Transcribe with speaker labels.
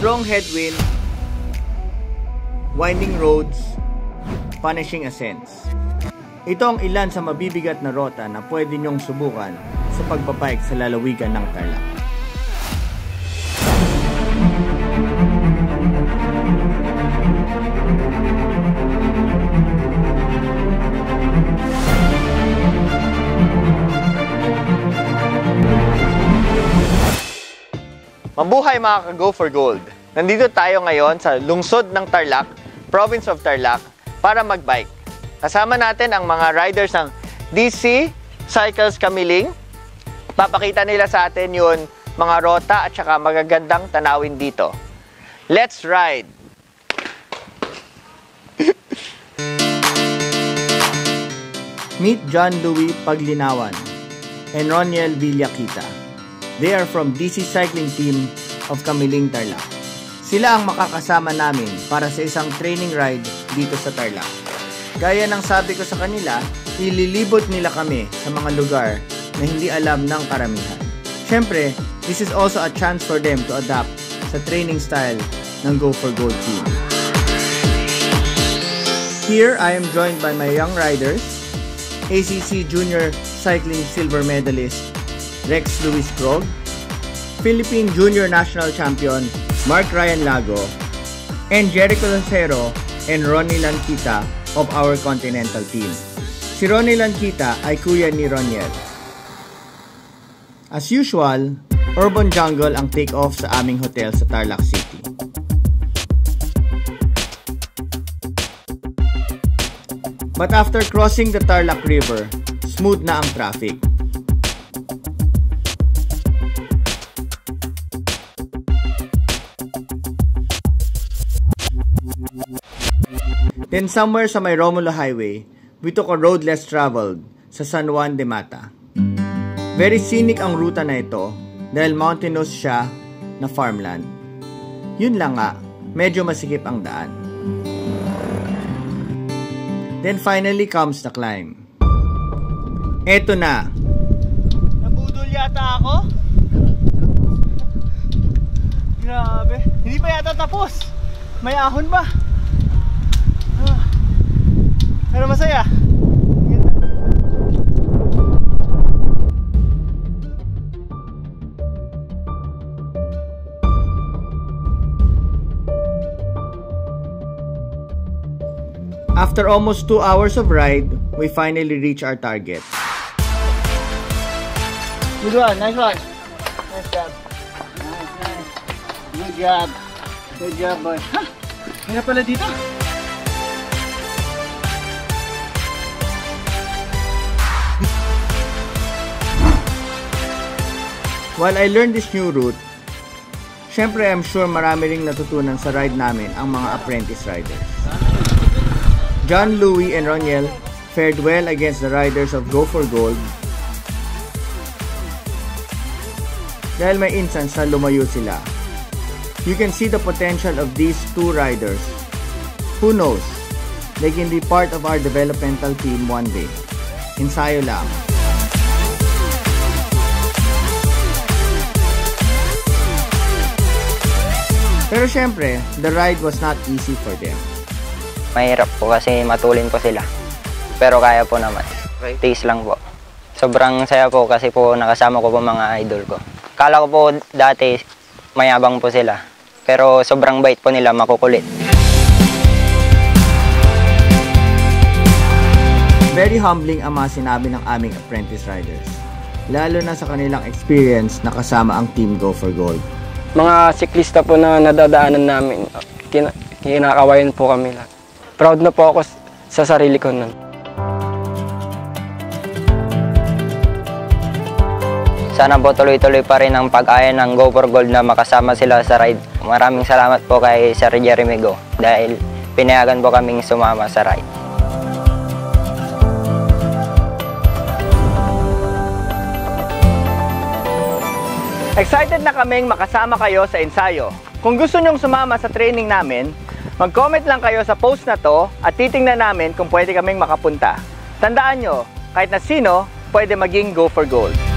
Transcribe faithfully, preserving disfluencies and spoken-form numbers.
Speaker 1: strong headwind, winding roads, punishing ascents. Ito ang ilan sa mabibigat na rota na pwede nyong subukan sa pagbabike sa lalawigan ng Tarlac. Mabuhay mga ka-Go for Gold! Nandito tayo ngayon sa lungsod ng Tarlac, province of Tarlac, para mag-bike. Kasama natin ang mga riders ng D C Cycles Kamiling. Papakita nila sa atin yung mga rota at saka magagandang tanawin dito. Let's ride! Meet John Louis Paglinawan and Roniel Villakita. They are from D C Cycling Team of Kamiling, Tarlac. Sila ang makakasama namin para sa isang training ride dito sa Tarlac. Gaya ng sabi ko sa kanila, ililibot nila kami sa mga lugar na hindi alam ng karamihan. Siyempre, this is also a chance for them to adapt sa training style ng Go for Gold team. Here, I am joined by my young riders, A C C Junior Cycling Silver Medalist Rex Luis Krog, Philippine Junior National Champion Mark Ryan Lago, and Jericho Lancero and Ronnie Lankita of our Continental team. Si Ronnie Lankita ay kuya ni Roniel. As usual, Urban Jungle ang take-off sa aming hotel sa Tarlac City. But after crossing the Tarlac River, smooth na ang traffic. Then somewhere sa may Romulo Highway, we took a road less traveled sa San Juan de Mata. Very scenic ang ruta na ito dahil mountainous siya na farmland. Yun lang nga, medyo masikip ang daan. Then finally comes the climb. Eto na. Nabudol yata ako? Grabe. Hindi pa yata tapos. May ahon ba? Ah. Pero masaya. After almost two hours of ride, we finally reach our target. Good one, nice one. Nice job. Nice, nice. Good job. Good job, boy. Ha! Hirap pala dito. While I learned this new route, syempre I'm sure marami ring natutunan sa ride namin ang mga apprentice riders. John Louis and Roniel fared well against the riders of Go for Gold dahil may instance na lumayo sila. You can see the potential of these two riders. Who knows? They can be part of our developmental team one day. Ensayo lang. Pero syempre, the ride was not easy for them.
Speaker 2: Mahirap po kasi matulin po sila. Pero kaya po naman. Taste lang po. Sobrang saya po kasi po nakasama ko po mga idol ko. Kala ko po dati mayabang po sila. Pero sobrang bait po nila, makukulit.
Speaker 1: Very humbling ang mga sinabi ng aming apprentice riders. Lalo na sa kanilang experience na kasama ang Team Go for Gold.
Speaker 3: Mga siklista po na nadadaanan namin, kin kinakawayan po kami lahat. Proud na po ako sa sarili ko nun.
Speaker 2: Sana po tuloy-tuloy pa rin ang pag-aya ng Go for Gold na makasama sila sa ride. Maraming salamat po kay Sir Jeremy Go dahil pinayagan po kaming sumama sa ride.
Speaker 1: Excited na kaming makasama kayo sa ensayo. Kung gusto nyong sumama sa training namin, mag-comment lang kayo sa post na to at titingnan namin kung pwede kaming makapunta. Tandaan nyo, kahit na sino, pwede maging Go for Gold.